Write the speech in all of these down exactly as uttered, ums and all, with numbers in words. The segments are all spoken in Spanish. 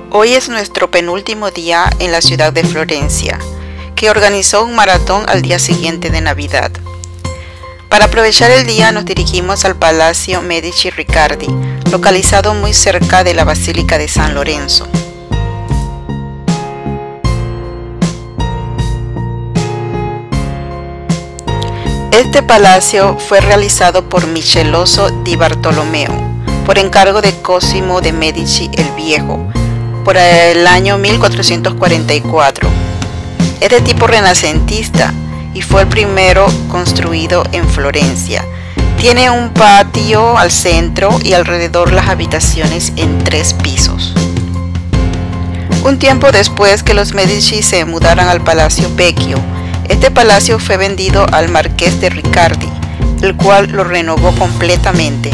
Hoy es nuestro penúltimo día en la ciudad de Florencia, que organizó un maratón al día siguiente de Navidad. Para aprovechar el día nos dirigimos al Palacio Medici Riccardi, localizado muy cerca de la Basílica de San Lorenzo. Este palacio fue realizado por Micheloso di Bartolomeo, por encargo de Cosimo de Medici el Viejo, por el año mil cuatrocientos cuarenta y cuatro. Es de tipo renacentista y fue el primero construido en Florencia. Tiene un patio al centro y alrededor las habitaciones en tres pisos. Un tiempo después que los Medici se mudaran al Palacio Vecchio, este palacio fue vendido al Marqués de Riccardi, el cual lo renovó completamente.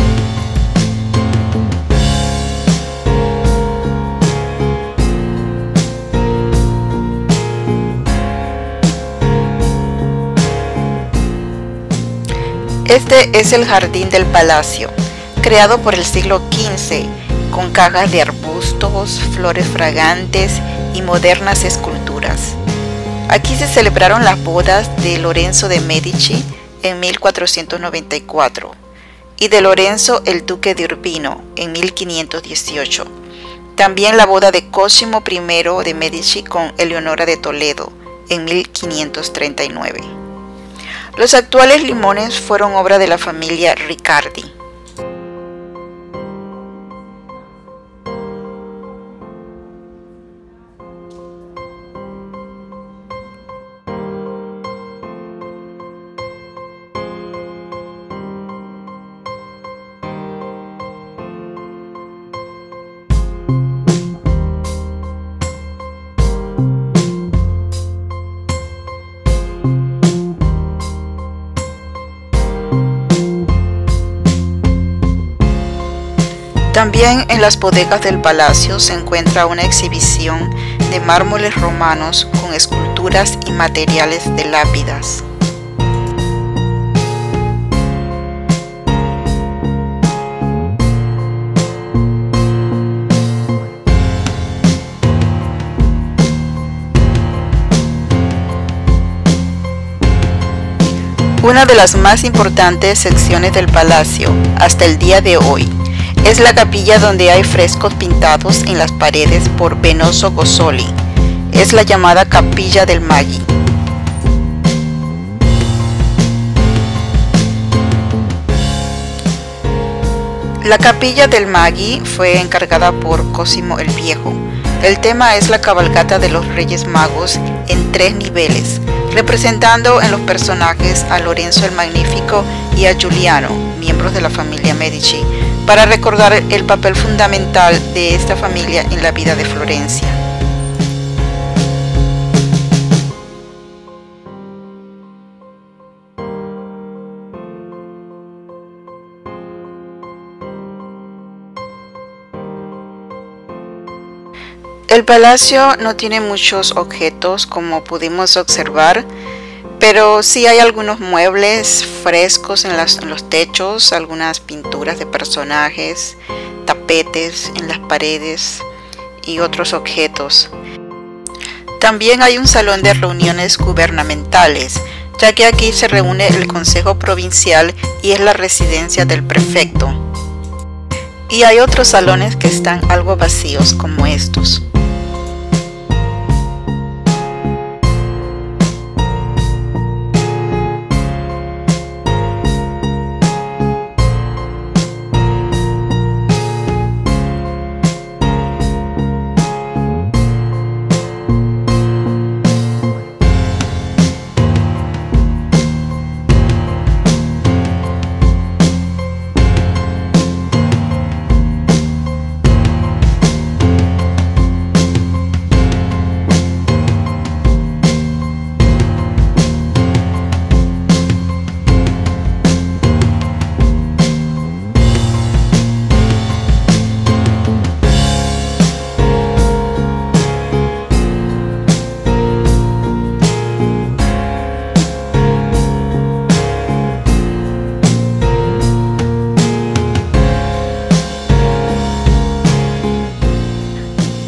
Este es el jardín del palacio, creado por el siglo quince, con cajas de arbustos, flores fragantes y modernas esculturas. Aquí se celebraron las bodas de Lorenzo de Medici en mil cuatrocientos noventa y cuatro y de Lorenzo el duque de Urbino en mil quinientos dieciocho. También la boda de Cosimo primero de Medici con Eleonora de Toledo en mil quinientos treinta y nueve. Los actuales limones fueron obra de la familia Riccardi. También en las bodegas del palacio se encuentra una exhibición de mármoles romanos con esculturas y materiales de lápidas. Una de las más importantes secciones del palacio hasta el día de hoy es la capilla, donde hay frescos pintados en las paredes por Benozzo Gozzoli. Es la llamada Capilla del Maggi. La Capilla del Maggi fue encargada por Cosimo el Viejo. El tema es la cabalgata de los Reyes Magos en tres niveles, representando en los personajes a Lorenzo el Magnífico y a Giuliano, miembros de la familia Medici, para recordar el papel fundamental de esta familia en la vida de Florencia. El palacio no tiene muchos objetos, como pudimos observar, pero sí hay algunos muebles frescos en, las, en los techos, algunas pinturas de personajes, tapetes en las paredes y otros objetos. También hay un salón de reuniones gubernamentales, ya que aquí se reúne el Consejo Provincial y es la residencia del prefecto. Y hay otros salones que están algo vacíos, como estos.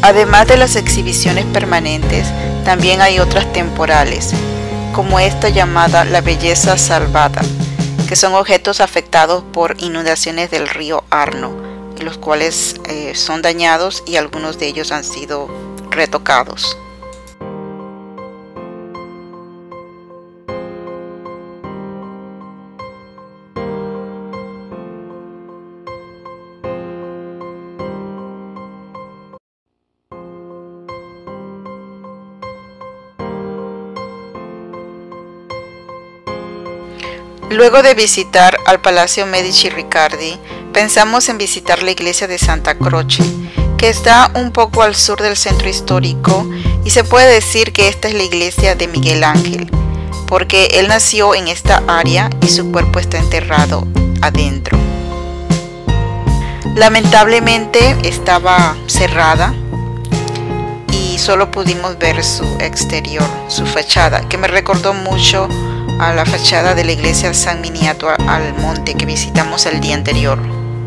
Además de las exhibiciones permanentes, también hay otras temporales, como esta llamada La Belleza Salvada, que son objetos afectados por inundaciones del río Arno, los cuales eh, son dañados y algunos de ellos han sido retocados. Luego de visitar al Palacio Medici Riccardi, pensamos en visitar la iglesia de Santa Croce, que está un poco al sur del centro histórico, y se puede decir que esta es la iglesia de Miguel Ángel, porque él nació en esta área y su cuerpo está enterrado adentro. Lamentablemente estaba cerrada y solo pudimos ver su exterior, su fachada, que me recordó mucho a la fachada de la iglesia San Miniato al Monte que visitamos el día anterior.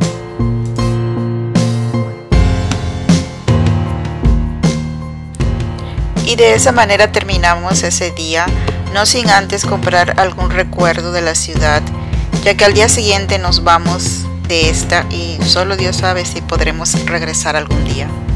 Y de esa manera terminamos ese día, no sin antes comprar algún recuerdo de la ciudad, ya que al día siguiente nos vamos de esta y solo Dios sabe si podremos regresar algún día.